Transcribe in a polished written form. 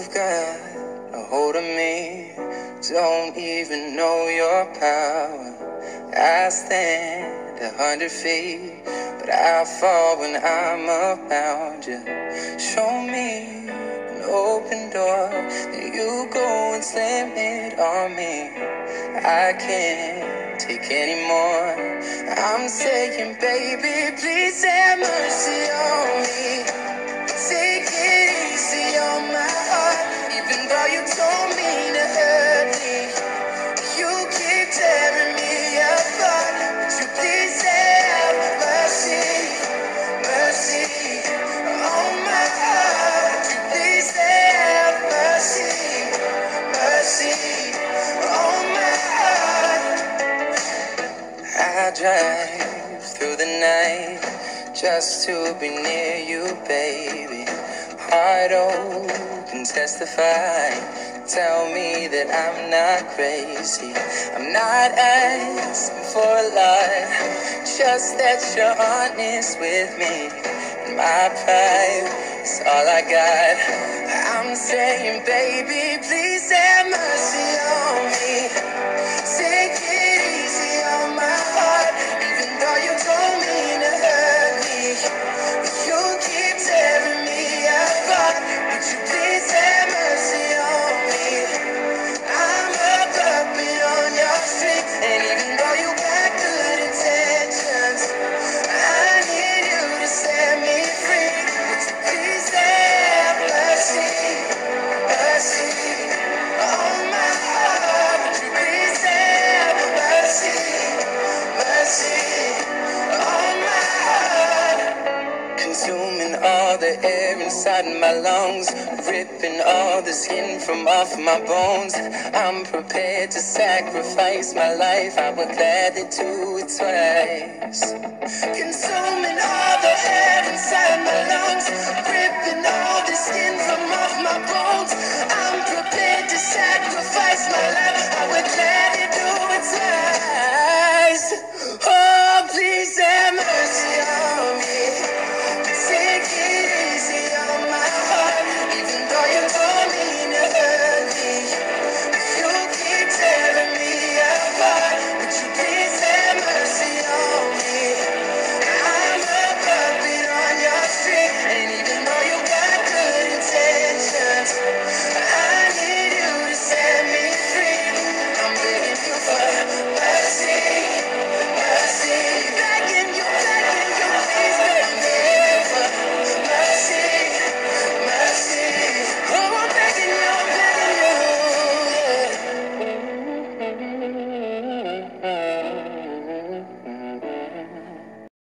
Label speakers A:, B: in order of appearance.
A: You've got a hold of me, don't even know your power. I stand 100 feet, but I fall when I'm around you. Show me an open door, then you go and slam it on me. I can't take anymore. I'm saying, baby, please have mercy on me. Take it easy on my heart, even though you told me to hurt me. You keep tearing me apart. Would you please have mercy, mercy on my heart? Would you please have mercy, mercy on my heart? I drive through the night just to be near you, baby. Heart open, testify. Tell me that I'm not crazy. I'm not asking for a lot, just that you're honest with me. And my pride is all I got. I'm saying, baby, please have mercy on me. Take it easy on my heart, even though you told me to hurt me. You keep tearing me apart. Would you please have mercy on me? I'm a puppet on your strings, and even though you got good intentions, I need you to set me free. Would you please have mercy, mercy on my heart? Would you please have mercy, mercy on my heart? Consuming all the air inside my lungs, ripping all the skin from off my bones. I'm prepared to sacrifice my life, I would gladly do it twice. Consuming all the air inside my lungs, ripping all the skin from off my bones.